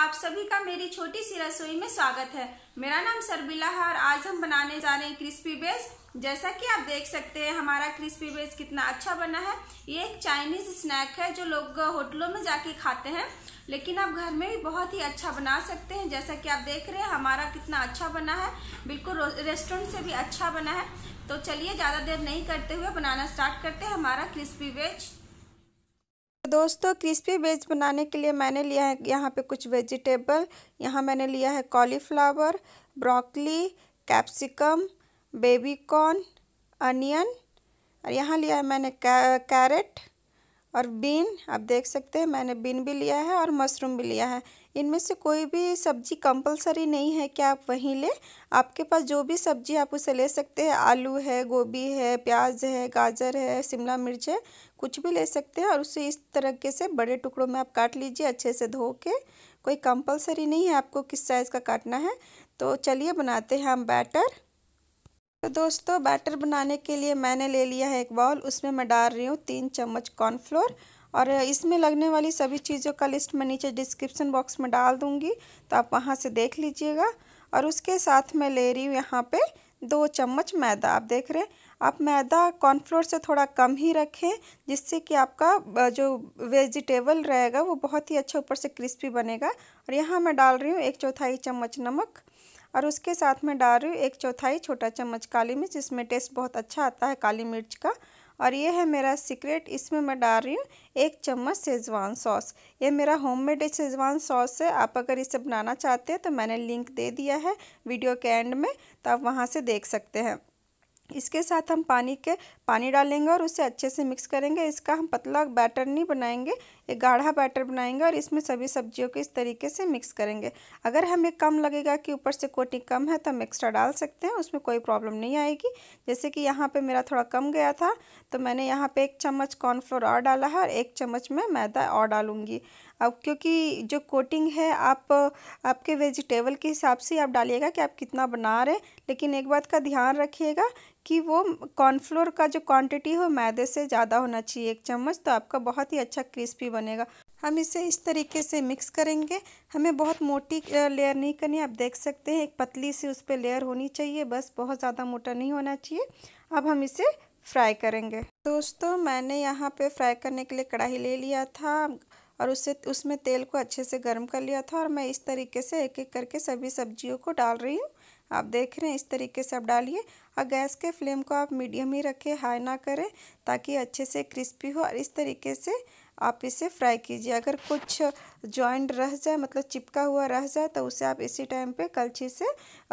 आप सभी का मेरी छोटी सी रसोई में स्वागत है। मेरा नाम सरबिला है और आज हम बनाने जा रहे हैं क्रिस्पी वेज। जैसा कि आप देख सकते हैं हमारा क्रिस्पी वेज कितना अच्छा बना है। ये एक चाइनीज स्नैक है जो लोग होटलों में जाके खाते हैं, लेकिन आप घर में भी बहुत ही अच्छा बना सकते हैं। जैसा कि आप देख रहे हैं हमारा कितना अच्छा बना है, बिल्कुल रेस्टोरेंट से भी अच्छा बना है। तो चलिए ज़्यादा देर नहीं करते हुए बनाना स्टार्ट करते हैं हमारा क्रिस्पी वेज। दोस्तों, क्रिस्पी वेज बनाने के लिए मैंने लिया है यहाँ पे कुछ वेजिटेबल। यहाँ मैंने लिया है cauliflower, broccoli, capsicum, baby corn, onion, और यहाँ लिया है मैंने कैरेट और बीन। आप देख सकते हैं मैंने बीन भी लिया है और मशरूम भी लिया है। इनमें से कोई भी सब्जी कंपलसरी नहीं है कि आप वहीं ले। आपके पास जो भी सब्जी आप उसे ले सकते हैं। आलू है, गोभी है, प्याज है, गाजर है, शिमला मिर्च है, कुछ भी ले सकते हैं। और उसे इस तरीके से बड़े टुकड़ों में आप काट लीजिए अच्छे से धो के। कोई कंपलसरी नहीं है आपको किस साइज़ का काटना है। तो चलिए बनाते हैं हम बैटर। तो दोस्तों, बैटर बनाने के लिए मैंने ले लिया है एक बाउल। उसमें मैं डाल रही हूँ 3 चम्मच कॉर्नफ्लोर, और इसमें लगने वाली सभी चीज़ों का लिस्ट मैं नीचे डिस्क्रिप्शन बॉक्स में डाल दूँगी, तो आप वहाँ से देख लीजिएगा। और उसके साथ मैं ले रही हूँ यहाँ पे 2 चम्मच मैदा। आप देख रहे हैं, आप मैदा कॉर्नफ्लोर से थोड़ा कम ही रखें, जिससे कि आपका जो वेजिटेबल रहेगा वो बहुत ही अच्छा ऊपर से क्रिस्पी बनेगा। और यहाँ मैं डाल रही हूँ 1/4 चम्मच नमक, और उसके साथ में डाल रही हूँ 1/4 छोटा चम्मच काली मिर्च। इसमें टेस्ट बहुत अच्छा आता है काली मिर्च का। और ये है मेरा सीक्रेट, इसमें मैं डाल रही हूँ 1 चम्मच शेजवान सॉस। ये मेरा होममेड शेजवान सॉस है। आप अगर इसे बनाना चाहते हैं तो मैंने लिंक दे दिया है वीडियो के एंड में, तो आप वहाँ से देख सकते हैं। इसके साथ हम पानी डालेंगे और उसे अच्छे से मिक्स करेंगे। इसका हम पतला बैटर नहीं बनाएंगे, एक गाढ़ा बैटर बनाएंगे। और इसमें सभी सब्जियों को इस तरीके से मिक्स करेंगे। अगर हमें कम लगेगा कि ऊपर से कोटिंग कम है तो हम एक्स्ट्रा डाल सकते हैं, उसमें कोई प्रॉब्लम नहीं आएगी। जैसे कि यहाँ पे मेरा थोड़ा कम गया था तो मैंने यहाँ पे 1 चम्मच कॉर्नफ्लोर और डाला है और 1 चम्मच में मैदा और डालूँगी। अब क्योंकि जो कोटिंग है आपके वेजिटेबल के हिसाब से आप डालिएगा कि आप कितना बना रहे हैं, लेकिन एक बात का ध्यान रखिएगा कि वो कॉर्नफ्लोर का जो क्वांटिटी हो मैदे से ज़्यादा होना चाहिए 1 चम्मच, तो आपका बहुत ही अच्छा क्रिस्पी बनेगा। हम इसे इस तरीके से मिक्स करेंगे। हमें बहुत मोटी लेयर नहीं करनी, आप देख सकते हैं एक पतली सी उस पर लेयर होनी चाहिए, बस बहुत ज़्यादा मोटा नहीं होना चाहिए। अब हम इसे फ्राई करेंगे। दोस्तों, मैंने यहाँ पे फ्राई करने के लिए कढ़ाई ले लिया था और उसमें तेल को अच्छे से गर्म कर लिया था। और मैं इस तरीके से एक एक करके सभी सब्जियों को डाल रही हूँ। आप देख रहे हैं इस तरीके से आप डालिए। और गैस के फ्लेम को आप मीडियम ही रखें, हाई ना करें, ताकि अच्छे से क्रिस्पी हो। और इस तरीके से आप इसे फ्राई कीजिए। अगर कुछ जॉइंट रह जाए, मतलब चिपका हुआ रह जाए, तो उसे आप इसी टाइम पे कलछी से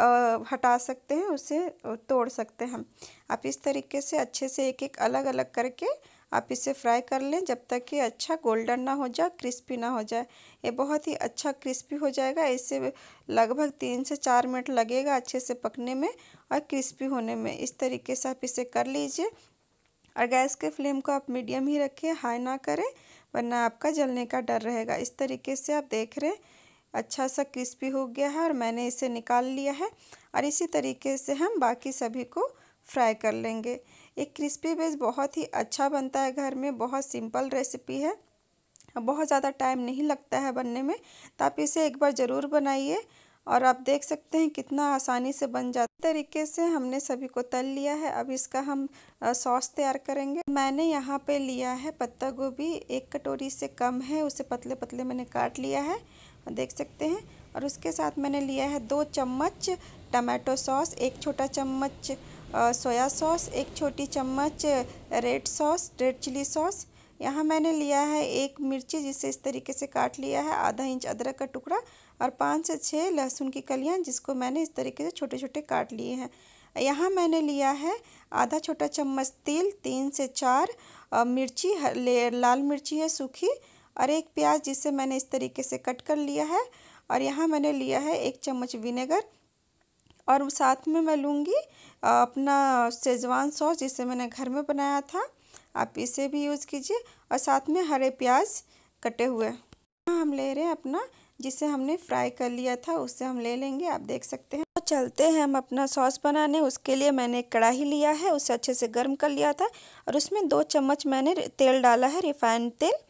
हटा सकते हैं, उसे तोड़ सकते हैं। आप इस तरीके से अच्छे से एक एक अलग अलग करके आप इसे फ्राई कर लें जब तक कि अच्छा गोल्डन ना हो जाए, क्रिस्पी ना हो जाए। ये बहुत ही अच्छा क्रिस्पी हो जाएगा। इसे लगभग 3 से 4 मिनट लगेगा अच्छे से पकने में और क्रिस्पी होने में। इस तरीके से आप इसे कर लीजिए। और गैस के फ्लेम को आप मीडियम ही रखें, हाई ना करें, वरना आपका जलने का डर रहेगा। इस तरीके से आप देख रहे हैं अच्छा सा क्रिस्पी हो गया है और मैंने इसे निकाल लिया है। और इसी तरीके से हम बाकी सभी को फ्राई कर लेंगे। एक क्रिस्पी वेज बहुत ही अच्छा बनता है घर में, बहुत सिंपल रेसिपी है, बहुत ज़्यादा टाइम नहीं लगता है बनने में। तो आप इसे एक बार ज़रूर बनाइए और आप देख सकते हैं कितना आसानी से बन जाता है। तरीके से हमने सभी को तल लिया है। अब इसका हम सॉस तैयार करेंगे। मैंने यहाँ पे लिया है पत्ता गोभी, 1 कटोरी से कम है, उसे पतले पतले मैंने काट लिया है, देख सकते हैं। और उसके साथ मैंने लिया है 2 चम्मच टमाटो सॉस, 1 छोटा चम्मच सोया सॉस, 1 छोटी चम्मच रेड चिली सॉस। यहाँ मैंने लिया है 1 मिर्ची, जिसे इस तरीके से काट लिया है, आधा इंच अदरक का टुकड़ा, और 5 से 6 लहसुन की कलियाँ, जिसको मैंने इस तरीके से छोटे छोटे काट लिए हैं। यहाँ मैंने लिया है आधा छोटा चम्मच तिल, 3 से 4 मिर्ची, लाल मिर्ची है सूखी, और 1 प्याज, जिसे मैंने इस तरीके से कट कर लिया है। और यहाँ मैंने लिया है 1 चम्मच विनेगर, और साथ में मैं लूँगी अपना शेजवान सॉस, जिसे मैंने घर में बनाया था, आप इसे भी यूज़ कीजिए। और साथ में हरे प्याज कटे हुए हम ले रहे हैं अपना, जिसे हमने फ्राई कर लिया था उसे हम ले लेंगे, आप देख सकते हैं। तो चलते हैं हम अपना सॉस बनाने। उसके लिए मैंने एक कढ़ाई लिया है, उसे अच्छे से गर्म कर लिया था, और उसमें 2 चम्मच मैंने तेल डाला है, रिफाइंड तेल।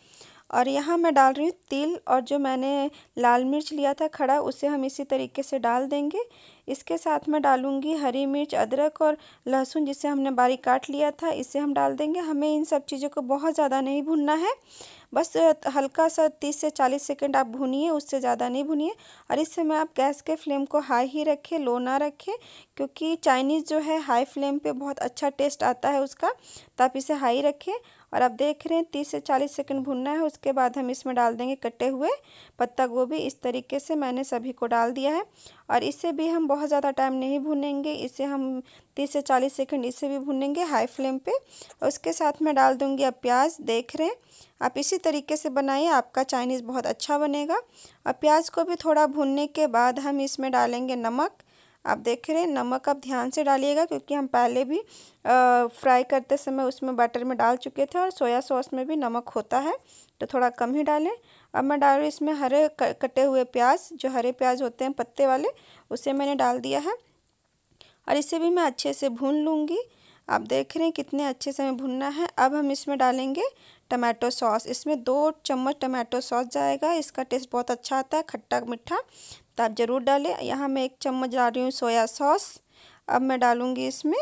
और यहाँ मैं डाल रही हूँ तिल, और जो मैंने लाल मिर्च लिया था खड़ा उसे हम इसी तरीके से डाल देंगे। इसके साथ मैं डालूँगी हरी मिर्च, अदरक और लहसुन जिसे हमने बारीक काट लिया था, इसे हम डाल देंगे। हमें इन सब चीज़ों को बहुत ज़्यादा नहीं भूनना है, बस हल्का सा 30 से 40 सेकंड आप भूनिए, उससे ज़्यादा नहीं भूनिए। और इस समय आप गैस के फ्लेम को हाई ही रखें, लो ना रखें, क्योंकि चाइनीज़ जो है हाई फ्लेम पे बहुत अच्छा टेस्ट आता है उसका, तो आप इसे हाई रखें। और आप देख रहे हैं 30 से 40 सेकंड भूनना है। उसके बाद हम इसमें डाल देंगे कटे हुए पत्ता गोभी। इस तरीके से मैंने सभी को डाल दिया है, और इसे भी हम बहुत ज़्यादा टाइम नहीं भूनेंगे, इसे हम 30 से 40 सेकंड इसे भी भूनेंगे हाई फ्लेम पे। और उसके साथ मैं डाल दूँगी अब प्याज। देख रहे हैं, आप इसी तरीके से बनाइए, आपका चाइनीज़ बहुत अच्छा बनेगा। और प्याज को भी थोड़ा भूनने के बाद हम इसमें डालेंगे नमक। आप देख रहे हैं, नमक आप ध्यान से डालिएगा, क्योंकि हम पहले भी फ्राई करते समय उसमें बटर में डाल चुके थे, और सोया सॉस में भी नमक होता है, तो थोड़ा कम ही डालें। अब मैं डाल रही हूँ इसमें हरे कटे हुए प्याज, जो हरे प्याज होते हैं पत्ते वाले, उसे मैंने डाल दिया है, और इसे भी मैं अच्छे से भून लूँगी। आप देख रहे हैं कितने अच्छे से हमें भुनना है। अब हम इसमें डालेंगे टमाटो सॉस। इसमें 2 चम्मच टमाटो सॉस जाएगा, इसका टेस्ट बहुत अच्छा आता है, खट्टा मीठा, तो आप ज़रूर डालें। यहाँ मैं 1 चम्मच डाल रही हूँ सोया सॉस। अब मैं डालूँगी इसमें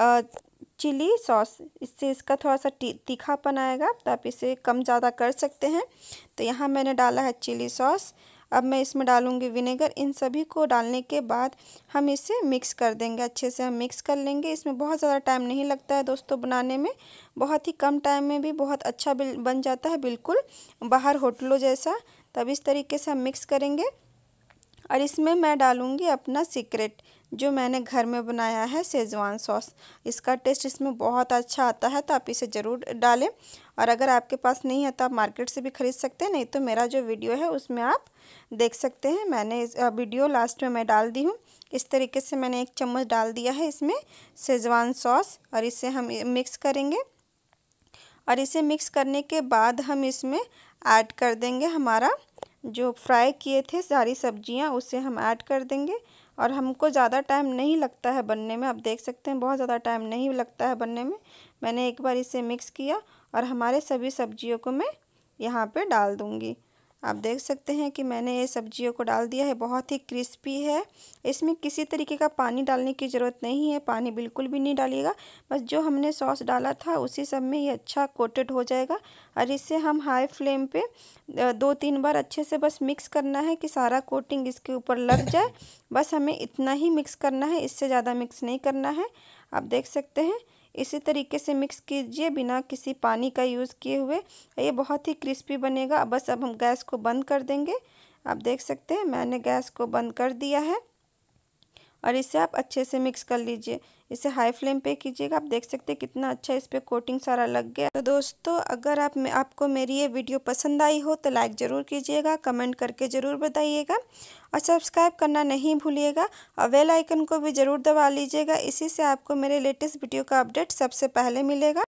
चिली सॉस, इससे इसका थोड़ा सा तीखापन आएगा, तो आप इसे कम ज़्यादा कर सकते हैं। तो यहाँ मैंने डाला है चिली सॉस। अब मैं इसमें डालूँगी विनेगर। इन सभी को डालने के बाद हम इसे मिक्स कर देंगे, अच्छे से हम मिक्स कर लेंगे। इसमें बहुत ज़्यादा टाइम नहीं लगता है दोस्तों बनाने में, बहुत ही कम टाइम में भी बहुत अच्छा बन जाता है, बिल्कुल बाहर होटलों जैसा। तब इस तरीके से हम मिक्स करेंगे, और इसमें मैं डालूँगी अपना सीक्रेट जो मैंने घर में बनाया है, शेज़वान सॉस। इसका टेस्ट इसमें बहुत अच्छा आता है, तो आप इसे ज़रूर डालें। और अगर आपके पास नहीं है तो आप मार्केट से भी ख़रीद सकते हैं, नहीं तो मेरा जो वीडियो है उसमें आप देख सकते हैं, मैंने इस वीडियो लास्ट में मैं डाल दी हूँ। इस तरीके से मैंने 1 चम्मच डाल दिया है इसमें शेज़वान सॉस, और इसे हम मिक्स करेंगे। और इसे मिक्स करने के बाद हम इसमें ऐड कर देंगे हमारा जो फ्राई किए थे सारी सब्जियां, उसे हम ऐड कर देंगे। और हमको ज़्यादा टाइम नहीं लगता है बनने में, आप देख सकते हैं बहुत ज़्यादा टाइम नहीं लगता है बनने में। मैंने एक बार इसे मिक्स किया, और हमारे सभी सब्जियों को मैं यहाँ पे डाल दूँगी। आप देख सकते हैं कि मैंने ये सब्जियों को डाल दिया है, बहुत ही क्रिस्पी है। इसमें किसी तरीके का पानी डालने की ज़रूरत नहीं है, पानी बिल्कुल भी नहीं डालिएगा, बस जो हमने सॉस डाला था उसी सब में ये अच्छा कोटेड हो जाएगा। और इसे हम हाई फ्लेम पे 2-3 बार अच्छे से बस मिक्स करना है कि सारा कोटिंग इसके ऊपर लग जाए। बस हमें इतना ही मिक्स करना है, इससे ज़्यादा मिक्स नहीं करना है। आप देख सकते हैं, इसी तरीके से मिक्स कीजिए बिना किसी पानी का यूज़ किए हुए, ये बहुत ही क्रिस्पी बनेगा। बस अब हम गैस को बंद कर देंगे। आप देख सकते हैं मैंने गैस को बंद कर दिया है, और इसे आप अच्छे से मिक्स कर लीजिए। इसे हाई फ्लेम पे कीजिएगा। आप देख सकते हैं कितना अच्छा इस पे कोटिंग सारा लग गया। तो दोस्तों, अगर आपको मेरी ये वीडियो पसंद आई हो तो लाइक ज़रूर कीजिएगा, कमेंट करके ज़रूर बताइएगा, और सब्सक्राइब करना नहीं भूलिएगा, और बेल आइकन को भी ज़रूर दबा लीजिएगा। इसी से आपको मेरे लेटेस्ट वीडियो का अपडेट सबसे पहले मिलेगा।